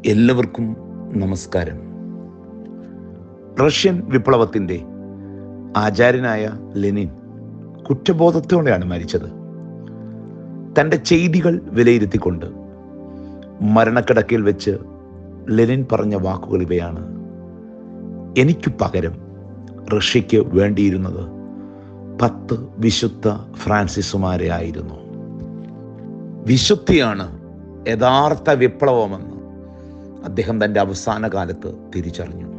എല്ലാവർക്കും നമസ്കാരം. റഷ്യൻ വിപ്ലവത്തിൻ്റെ ആചാര്യനായ ലെനിൻ കുറ്റബോധത്തോടെയാണ് മരിച്ചത്. തൻ്റെ ചെയ്തികൾ വിലയിരുത്തിക്കൊണ്ട് മരണക്കിടക്കയിൽ വെച്ച് ലെനിൻ പറഞ്ഞ വാക്കുകൾ ഇവയാണ്: എനിക്ക് പകരം റഷ്യയ്ക്ക് വേണ്ടിയിരുന്നത് 10 വിശുദ്ധ ഫ്രാൻസിസുമാരെ ആയിരുന്നു. വിശുദ്ധിയാണ് യഥാർത്ഥ വിപ്ലവമെന്ന് അദ്ദേഹം തൻ്റെ അവസാന കാലത്ത് തിരിച്ചറിഞ്ഞു.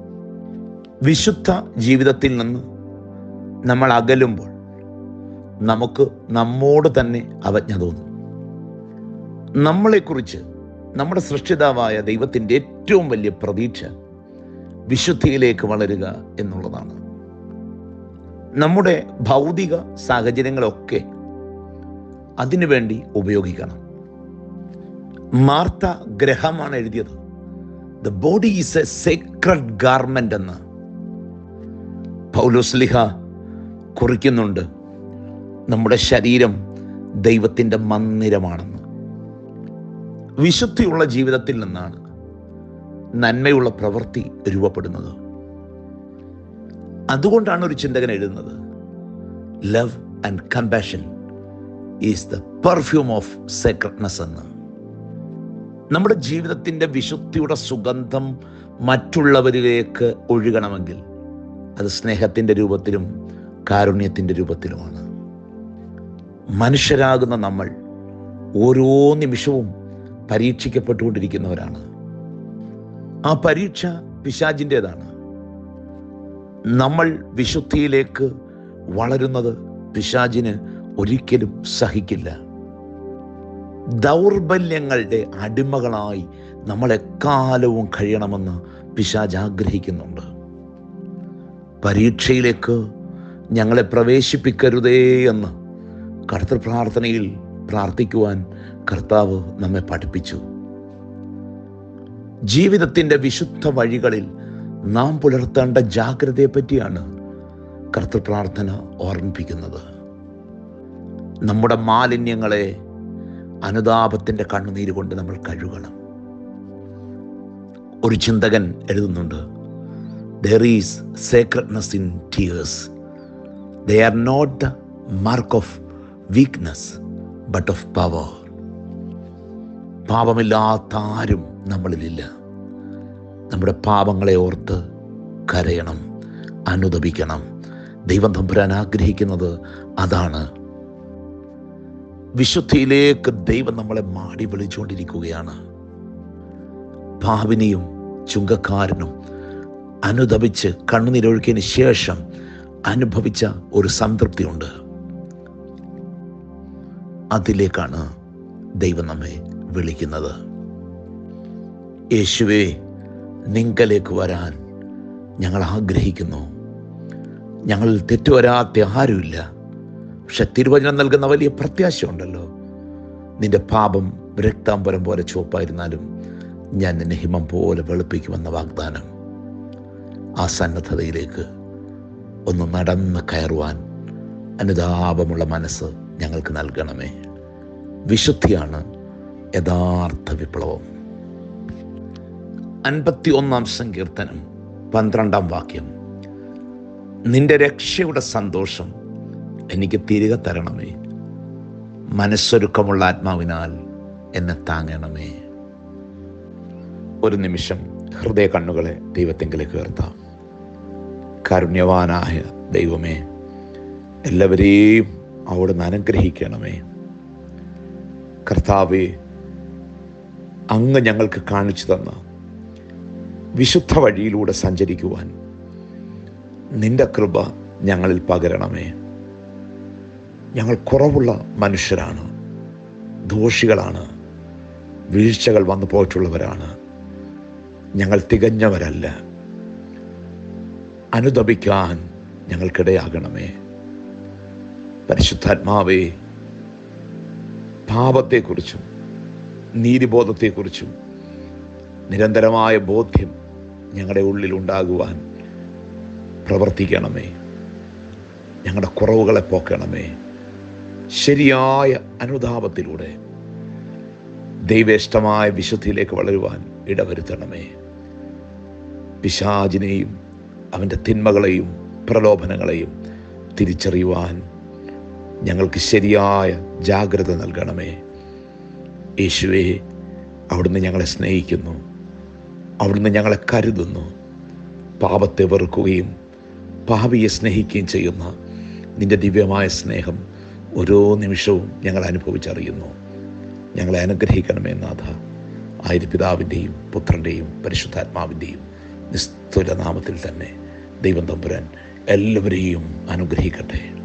വിശുദ്ധ ജീവിതത്തിൽ നിന്ന് നമ്മൾ അകലുമ്പോൾ നമുക്ക് നമ്മോട് തന്നെ അവജ്ഞ തോന്നും. നമ്മളെക്കുറിച്ച് നമ്മുടെ സൃഷ്ടിതാവായ ദൈവത്തിൻ്റെ ഏറ്റവും വലിയ പ്രതീക്ഷ വിശുദ്ധിയിലേക്ക് വളരുക എന്നുള്ളതാണ്. നമ്മുടെ ഭൗതിക സാഹചര്യങ്ങളൊക്കെ അതിനുവേണ്ടി ഉപയോഗിക്കണം. മാർത്ത ഗ്രഹാമാണ് എഴുതിയത്, the body is a sacred garment എന്ന്. പൗലോസ്ലിഹ കുറിക്കുന്നുണ്ട്, നമ്മുടെ ശരീരം ദൈവത്തിൻ്റെ മന്ദിരമാണെന്ന്. വിശുദ്ധിയുള്ള ജീവിതത്തിൽ നിന്നാണ് നന്മയുള്ള പ്രവൃത്തി രൂപപ്പെടുന്നത്. അതുകൊണ്ടാണ് ഒരു ചിന്തകൻ എഴുതുന്നത്, love and compassion is the perfume of sacredness എന്ന്. നമ്മുടെ ജീവിതത്തിൻ്റെ വിശുദ്ധിയുടെ സുഗന്ധം മറ്റുള്ളവരിലേക്ക് ഒഴുകണമെങ്കിൽ അത് സ്നേഹത്തിൻ്റെ രൂപത്തിലും കാരുണ്യത്തിൻ്റെ രൂപത്തിലുമാണ്. മനുഷ്യരാകുന്ന നമ്മൾ ഓരോ നിമിഷവും പരീക്ഷിക്കപ്പെട്ടുകൊണ്ടിരിക്കുന്നവരാണ്. ആ പരീക്ഷ പിശാചിൻ്റേതാണ്. നമ്മൾ വിശുദ്ധിയിലേക്ക് വളരുന്നത് പിശാചിന് ഒരിക്കലും സഹിക്കില്ല. ദൗർബല്യങ്ങളുടെ അടിമകളായി നമ്മൾ എക്കാലവും കഴിയണമെന്ന് പിശാച് ആഗ്രഹിക്കുന്നുണ്ട്. പരീക്ഷയിലേക്ക് ഞങ്ങളെ പ്രവേശിപ്പിക്കരുതേ എന്ന് കർത്തൃപ്രാർത്ഥനയിൽ പ്രാർത്ഥിക്കുവാൻ കർത്താവ് നമ്മെ പഠിപ്പിച്ചു. ജീവിതത്തിൻ്റെ വിശുദ്ധ വഴികളിൽ നാം പുലർത്തേണ്ട ജാഗ്രതയെ പറ്റിയാണ് കർത്തൃപ്രാർത്ഥന ഓർമ്മിപ്പിക്കുന്നത്. നമ്മുടെ മാലിന്യങ്ങളെ അനുതാപത്തിൻ്റെ കണ്ണുനീര് കൊണ്ട് നമ്മൾ കഴുകണം. ഒരു ചിന്തകൻ എഴുതുന്നുണ്ട്, there is sacredness in tears. They are not the mark of weakness but of power. പാപമില്ലാത്ത ആരും നമ്മളിലില്ല. നമ്മുടെ പാപങ്ങളെ ഓർത്ത് കരയണം, അനുതപിക്കണം. ദൈവം തമ്പുരാൻ ആഗ്രഹിക്കുന്നത് അതാണ്. വിശുദ്ധിയിലേക്ക് ദൈവം നമ്മളെ മാടി വിളിച്ചുകൊണ്ടിരിക്കുകയാണ്. പാപിനിയും ചുങ്കക്കാരനും അനുതപിച്ച് കണ്ണുനീരൊഴുക്കിയതിന് ശേഷം അനുഭവിച്ച ഒരു സംതൃപ്തിയുണ്ട്. അതിലേക്കാണ് ദൈവം നമ്മെ വിളിക്കുന്നത്. യേശുവേ, നിങ്കലേക്ക് വരാൻ ഞങ്ങൾ ആഗ്രഹിക്കുന്നു. ഞങ്ങൾ തെറ്റുവരാത്ത ആരുമില്ല. പക്ഷെ തിരുവചനം നൽകുന്ന വലിയ പ്രത്യാശയുണ്ടല്ലോ. നിന്റെ പാപം രക്താംബരം പോലെ ചുവപ്പായിരുന്നാലും ഞാൻ നിന്നെ ഹിമം പോലെ വെളുപ്പിക്കുമെന്ന വാഗ്ദാനം. ആ സന്നദ്ധതയിലേക്ക് ഒന്ന് നടന്ന് കയറുവാൻ അനുതാപമുള്ള മനസ്സ് ഞങ്ങൾക്ക് നൽകണമേ. വിശുദ്ധിയാണ് യഥാർത്ഥ വിപ്ലവം. 51-ാം സങ്കീർത്തനം 12-ാം വാക്യം: നിന്റെ രക്ഷയുടെ സന്തോഷം എനിക്ക് തിരികെ തരണമേ, മനസ്സൊരുക്കമുള്ള ആത്മാവിനാൽ എന്നെ താങ്ങണമേ. ഒരു നിമിഷം ഹൃദയ കണ്ണുകളെ ദൈവത്തെങ്കിലേക്ക് ഉയർത്താം. കാരുണ്യവാനായ ദൈവമേ, എല്ലാവരെയും അവിടുന്ന് അനുഗ്രഹിക്കണമേ. കർത്താവേ, അങ്ങ് ഞങ്ങൾക്ക് കാണിച്ചു തന്ന വിശുദ്ധ വഴിയിലൂടെ സഞ്ചരിക്കുവാൻ നിന്റെ കൃപ ഞങ്ങളിൽ പകരണമേ. ഞങ്ങൾ കുറവുള്ള മനുഷ്യരാണ്, ദോഷികളാണ്, വീഴ്ചകൾ വന്നു പോയിട്ടുള്ളവരാണ്. ഞങ്ങൾ തികഞ്ഞവരല്ല. അനുതപിക്കാൻ ഞങ്ങൾക്കിടയാകണമേ. പരിശുദ്ധാത്മാവേ, പാപത്തെക്കുറിച്ചും നീതിബോധത്തെക്കുറിച്ചും നിരന്തരമായ ബോധ്യം ഞങ്ങളുടെ ഉള്ളിൽ ഉണ്ടാകുവാൻ പ്രവർത്തിക്കണമേ. ഞങ്ങളുടെ കുറവുകളെ പോക്കണമേ. ശരിയായ അനുതാപത്തിലൂടെ ദൈവേഷ്ടമായ വിശുദ്ധിയിലേക്ക് വളരുവാൻ ഇടവരുത്തണമേ. പിശാചിനെയും അവൻ്റെ തിന്മകളെയും പ്രലോഭനങ്ങളെയും തിരിച്ചറിയുവാൻ ഞങ്ങൾക്ക് ശരിയായ ജാഗ്രത നൽകണമേ. യേശുവേ, അവിടുന്ന് ഞങ്ങളെ സ്നേഹിക്കുന്നു, അവിടുന്ന് ഞങ്ങളെ കരുതുന്നു. പാപത്തെ വെറുക്കുകയും പാപിയെ സ്നേഹിക്കുകയും ചെയ്യുന്ന നിൻ്റെ ദിവ്യമായ സ്നേഹം ഓരോ നിമിഷവും ഞങ്ങൾ അനുഭവിച്ചറിയുന്നു. ഞങ്ങളെ അനുഗ്രഹിക്കണമേ നാഥ. ആയിരം പിതാവിൻ്റെയും പുത്രൻ്റെയും പരിശുദ്ധാത്മാവിൻ്റെയും നിസ്തുല നാമത്തിൽ തന്നെ ദൈവം തമ്പുരാൻ എല്ലാവരെയും അനുഗ്രഹിക്കട്ടെ.